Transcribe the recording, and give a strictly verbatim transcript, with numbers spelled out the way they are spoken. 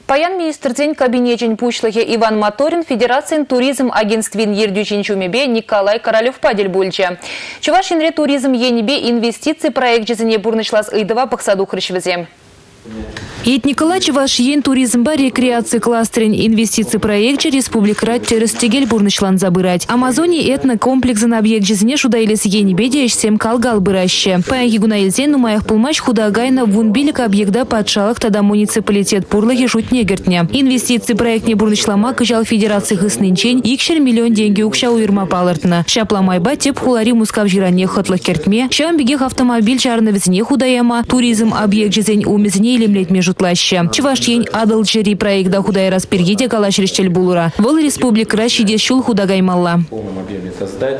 Паян министрден кабинетен пучлығы Иван Моторин Федерациян туризм агентствин ердючен чумебе Николай Королев падель бульча. Чувашинре туризм енебе инвестиции проект жезіне бурнышлас ыйдыва пақсаду хрышвезе. Ет Николай Чувашин туризмба рекреации кластерин инвестиции проекте республика через тегель бурнышлан забырать. Амазоне этно комплексен объект жизни шудайлес енебеде семь калгал быраще. Паяги гунаилзен умаях пулмач худагайна вунбилика объекта подшалах тогда муниципалитет пурлахи шутнегертня. Инвестиции проектне бурнышлама кыжал федерации хыснынчень икшер миллион деньги укша уирма палартна. Шапламайба теп хулари мускав жиране хотлах кертме. Шам бегех автомобиль жарновизне худаяма. Туризм объект жизнь умезне илемлет между тлаща. Чувашин адал джери проекта худая распергите калаш решчель булура. Вол республика рашиде шул худагаймалла.